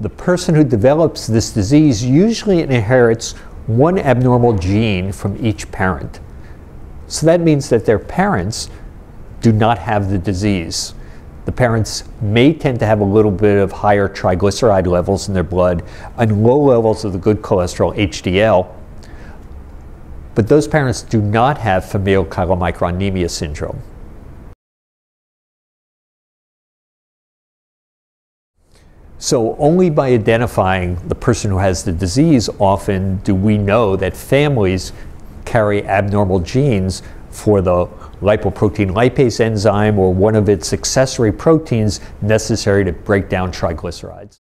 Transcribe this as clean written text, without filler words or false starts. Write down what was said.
the person who develops this disease usually inherits one abnormal gene from each parent. So that means that their parents do not have the disease. The parents may tend to have a little bit of higher triglyceride levels in their blood and low levels of the good cholesterol, HDL, but those parents do not have familial chylomicronemia syndrome. So only by identifying the person who has the disease often do we know that families carry abnormal genes for the lipoprotein lipase enzyme or one of its accessory proteins necessary to break down triglycerides.